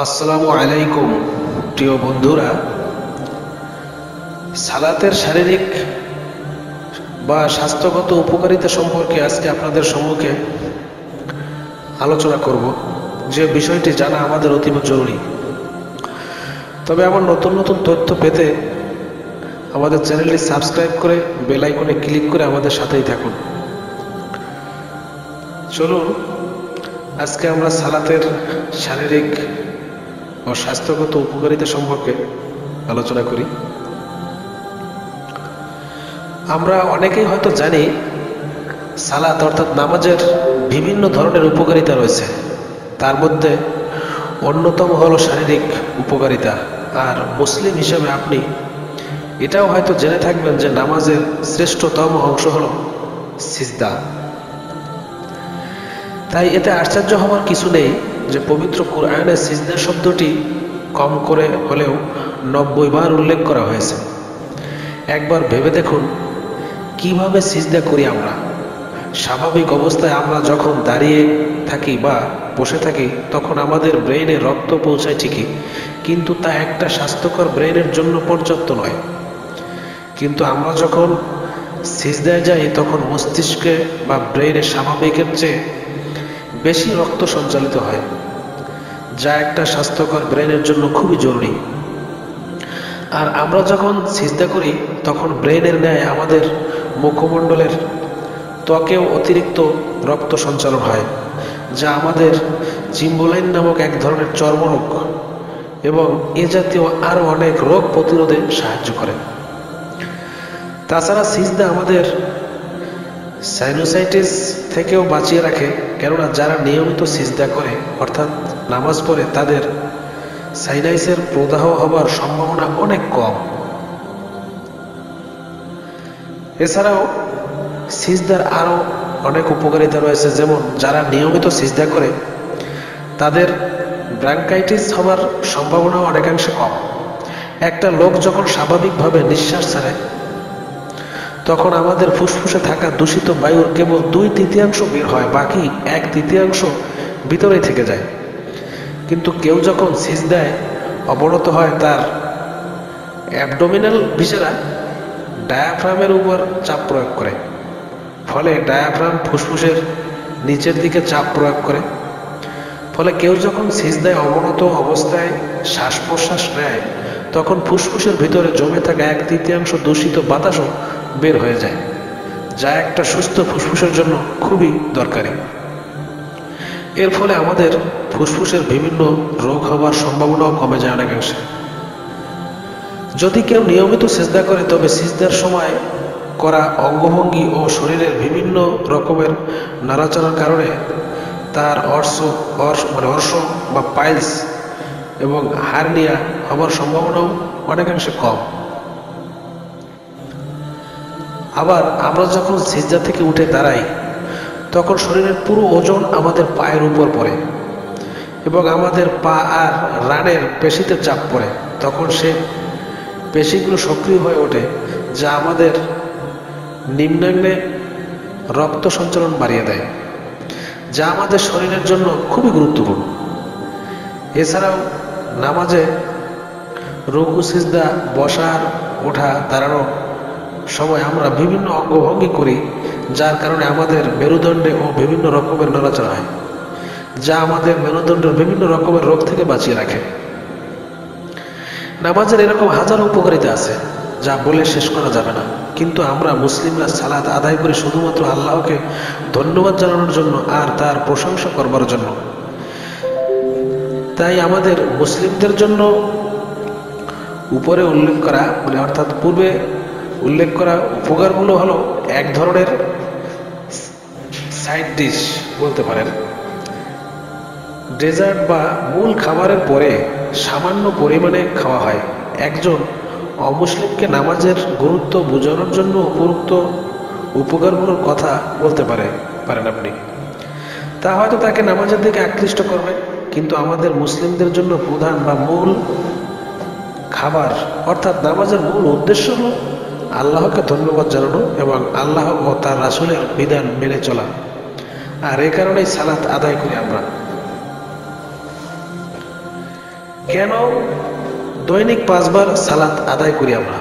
আসসালামু আলাইকুম প্রিয় বন্ধুরা, সালাতের শারীরিক বা স্বাস্থ্যগত উপকারিতা সম্পর্কে আজকে আপনাদের সম্মুখে আলোচনা করব, যে বিষয়টি জানা আমাদের অতীব জরুরি। তবে আমার নতুন নতুন তথ্য পেতে আমাদের চ্যানেলটি সাবস্ক্রাইব করে বেল আইকনে ক্লিক করে আমাদের সাথেই থাকুন। চলুন আজকে আমরা সালাতের শারীরিক ও স্বাস্থ্যগত উপকারিতা সম্পর্কে আলোচনা করি। আমরা অনেকেই হয়তো জানি সালাত অর্থাৎ নামাজের বিভিন্ন ধরনের উপকারিতা রয়েছে, তার মধ্যে অন্যতম হলো শারীরিক উপকারিতা। আর মুসলিম হিসেবে আপনি এটাও হয়তো জেনে থাকবেন যে নামাজের শ্রেষ্ঠতম অংশ হলো সিজদা। তাই এতে আশ্চর্য হওয়ার কিছু নেই যে পবিত্র কুরআনে সিজদা শব্দটি কম করে হলেও 90 বার উল্লেখ করা হয়েছে। একবার ভেবে দেখুন কিভাবে সিজদা করি আমরা। স্বাভাবিক অবস্থায় আমরা যখন দাঁড়িয়ে থাকি বা বসে থাকি তখন আমাদের ব্রেইনে রক্ত পৌঁছায় ঠিকই, কিন্তু তা একটা স্বাস্থ্যকর ব্রেইনের জন্য পর্যাপ্ত নয়। কিন্তু আমরা যখন সিজদায় যাই তখন মস্তিষ্কে বা ব্রেইনে স্বাভাবিকের চেয়ে বেশি রক্ত সঞ্চালিত হয়, যা একটা স্বাস্থ্যকর ব্রেইনের জন্য খুবই জরুরি। আর আমরা যখন সিজদা করি তখন ব্রেইনের ন্যায় আমাদের মুখমণ্ডলের ত্বকেও অতিরিক্ত রক্ত সঞ্চালন হয়, যা আমাদের চিম্বোলাইন নামক এক ধরনের চর্মরোগ এবং এ জাতীয় আরও অনেক রোগ প্রতিরোধে সাহায্য করে। তাছাড়া সিজদা আমাদের সাইনোসাইটিস থেকেও বাঁচিয়ে রাখে, কেননা যারা নিয়মিত সিজদা করে অর্থাৎ নামাজ পড়ে তাদের সাইনাসের প্রদাহ হবার সম্ভাবনা অনেক কম। এছাড়াও সিজদার আরও অনেক উপকারিতা রয়েছে, যেমন যারা নিয়মিত সিজদা করে তাদের ব্রঙ্কাইটিস হবার সম্ভাবনা অনেকাংশে কম। একটা লোক যখন স্বাভাবিকভাবে নিঃশ্বাস ছাড়ে তখন আমাদের ফুসফুসে থাকা দূষিত বায়ুর কেবল 2/3 বের হয়, বাকি 1/3 ভিতরেই থেকে যায়। কিন্তু কেউ যখন সিজদায় অবনত হয় তার অ্যাবডোমিনাল ভিসেরা ডায়াফ্রামের উপর চাপ প্রয়োগ করে, ফলে ডায়াফ্রাম ফুসফুসের নিচের দিকে চাপ প্রয়োগ করে। ফলে কেউ যখন সিজদায় অবনত অবস্থায় শ্বাস প্রশ্বাস নেয় তখন ফুসফুসের ভিতরে জমে থাকা 1/3 দূষিত বাতাসও বের হয়ে যায়, যা একটা সুস্থ ফুসফুসের জন্য খুবই দরকারি। এর ফলে আমাদের ফুসফুসের বিভিন্ন রোগ হওয়ার সম্ভাবনাও কমে যায় অনেকাংশে। যদি কেউ নিয়মিত সিজদা করে তবে সিজদার সময় করা অঙ্গভঙ্গি ও শরীরের বিভিন্ন রকমের নাড়াচাড়ার কারণে তার অর্শ বা পাইলস এবং হার্নিয়া হবার সম্ভাবনাও অনেকাংশে কম। আবার আমরা যখন সিজদা থেকে উঠে দাঁড়াই তখন শরীরের পুরো ওজন আমাদের পায়ের উপর পড়ে এবং আমাদের পা আর রানের পেশিতে চাপ পড়ে। তখন সে পেশিগুলো সক্রিয় হয়ে ওঠে, যা আমাদের নিম্নাঙ্গে রক্ত সঞ্চালন বাড়িয়ে দেয়, যা আমাদের শরীরের জন্য খুবই গুরুত্বপূর্ণ। এছাড়াও নামাজে রুকু সিজদা, বসার, ওঠা, দাঁড়ানোর সময় আমরা বিভিন্ন অঙ্গভঙ্গি করি, যার কারণে আমাদের মেরুদণ্ডে ও বিভিন্ন রকমের নড়াচড়া হয়, যা আমাদের মেরুদণ্ডের বিভিন্ন রকমের রোগ থেকে বাঁচিয়ে রাখে। নামাজের এরকম হাজারো উপকারিতা আছে যা বলে শেষ করা যাবে না, কিন্তু আমরা মুসলিমরা সালাত আদায় করি শুধুমাত্র আল্লাহকে ধন্যবাদ জানানোর জন্য আর তার প্রশংসা করবার জন্য। তাই আমাদের মুসলিমদের জন্য উপরে উল্লেখ করা অর্থাৎ পূর্বে উল্লেখ করা উপকারগুলো হলো এক ধরনের সাইড ডিশ বলতে পারেন। ডেজার্ট বা মূল খাবারের পরে সামান্য পরিমাণে খাওয়া হয়। একজন অমুসলিমকে নামাজের গুরুত্ব বোঝানোর জন্য উপরোক্ত উপকারগুলোর কথা বলতে পারেন আপনি। তা হয়তো তাকে নামাজের দিকে আকৃষ্ট করবে, কিন্তু আমাদের মুসলিমদের জন্য প্রধান বা মূল খাবার অর্থাৎ নামাজের মূল উদ্দেশ্য হল আল্লাহকে ধন্যবাদ জানানো এবং আল্লাহ ও তার রাসূলের বিধান মেনে চলা। আর এই কারণেই সালাত আদায় করি আমরা। কেন দৈনিক 5 বার সালাত আদায় করি আমরা?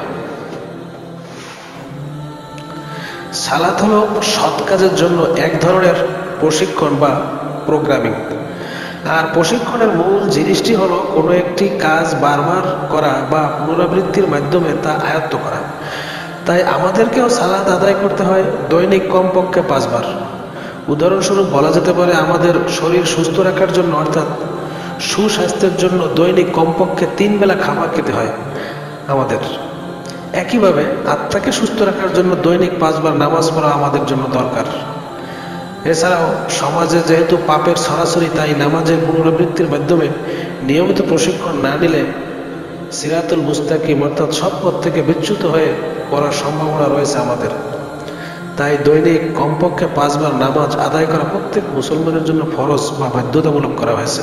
সালাত হলো সৎ কাজের জন্য এক ধরনের প্রশিক্ষণ বা প্রোগ্রামিং। আর প্রশিক্ষণের মূল জিনিসটি হলো কোনো একটি কাজ বারবার করা বা পুনরাবৃত্তির মাধ্যমে তা আয়ত্ত করা। তাই আমাদেরকেও সালাত আদায় করতে হয় দৈনিক কমপক্ষে 5 বার। উদাহরণস্বরূপ বলা যেতে পারে আমাদের শরীর সুস্থ রাখার জন্য অর্থাৎ সুস্বাস্থ্যের জন্য দৈনিক কমপক্ষে 3 বেলা খাবার খেতে হয় আমাদের। একইভাবে আত্মাকে সুস্থ রাখার জন্য দৈনিক 5 বার নামাজ পড়া আমাদের জন্য দরকার। এছাড়াও সমাজে যেহেতু পাপের সরাসরি, তাই নামাজের পুনরাবৃত্তির মাধ্যমে নিয়মিত প্রশিক্ষণ না নিলে সিরাতুল মুস্তাকিম অর্থাৎ সৎ পথ থেকে বিচ্যুত হয়ে পড়ার সম্ভাবনা রয়েছে আমাদের। তাই দৈনিক কমপক্ষে 5 বার নামাজ আদায় করা প্রত্যেক মুসলমানের জন্য ফরজ বা বাধ্যতামূলক করা হয়েছে।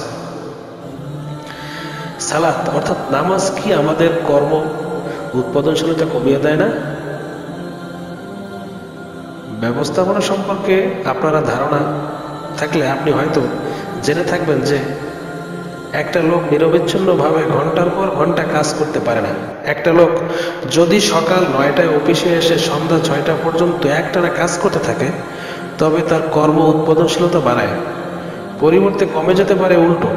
সালাত অর্থাৎ নামাজ কি আমাদের কর্ম উৎপাদনশীলতা কমিয়ে দেয় না? ব্যবস্থাপনা সম্পর্কে আপনারা ধারণা থাকলে আপনি হয়তো জেনে থাকবেন যে একটা লোক নিরবিচ্ছিন্নভাবে ঘন্টার পর ঘন্টা কাজ করতে পারে না। একটা লোক যদি সকাল 9টায় অফিসে এসে সন্ধ্যা 6টা পর্যন্ত একটানা কাজ করতে থাকে, তবে তার কর্ম উৎপাদনশীলতা বাড়ায়, পরিবর্তে কমে যেতে পারে উল্টো।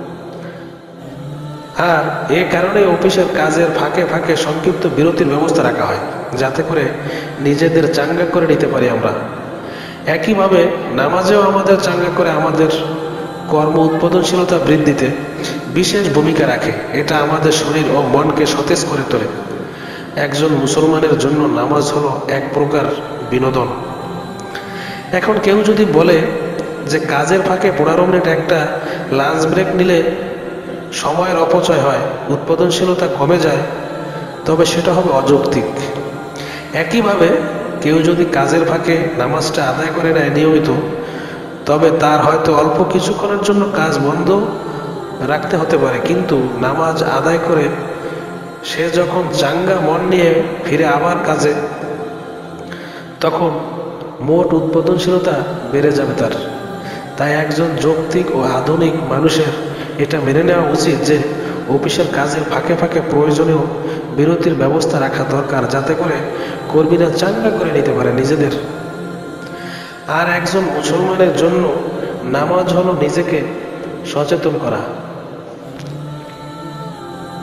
আর এ কারণে অফিসের কাজের ফাঁকে ফাঁকে সংক্ষিপ্ত বিরতির ব্যবস্থা রাখা হয়, যাতে করে নিজেদের চাঙ্গা করে নিতে পারি আমরা। একইভাবে নামাজেও আমাদের চাঙ্গা করে আমাদের কর্ম উৎপাদনশীলতা বৃদ্ধিতে বিশেষ ভূমিকা রাখে। এটা আমাদের শরীর ও মনকে সতেজ করে তোলে। একজন মুসলমানের জন্য নামাজ হলো এক প্রকার বিনোদন। এখন কেউ যদি বলে যে কাজের ফাঁকে 15 মিনিট একটা লাঞ্চ ব্রেক নিলে সময়ের অপচয় হয়, উৎপাদনশীলতা কমে যায়, তবে সেটা হবে অযৌক্তিক। একইভাবে কেউ যদি কাজের ফাঁকে নামাজটা আদায় করে নেয় নিয়মিত, তবে তার হয়তো অল্প কিছুক্ষণের জন্য কাজ বন্ধ রাখতে হতে পারে, কিন্তু নামাজ আদায় করে সে যখন চাঙ্গা মন নিয়ে ফিরে আবার কাজে, তখন মোট উৎপাদনশীলতা বেড়ে যাবে তার। তাই একজন যৌক্তিক ও আধুনিক মানুষের এটা মেনে নেওয়া উচিত যে অফিসের কাজের ফাঁকে ফাঁকে প্রয়োজনীয় বিরতির ব্যবস্থা রাখা দরকার, যাতে করে কর্মীরা চাঙ্গা করে নিতে পারে নিজেদের। আর একজন মুসলমানের জন্য নামাজ হলো নিজেকে সচেতন করা।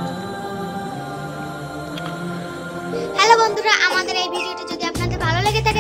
হ্যালো বন্ধুরা, আমাদের এই ভিডিওটি যদি আপনাদের ভালো লেগে থাকে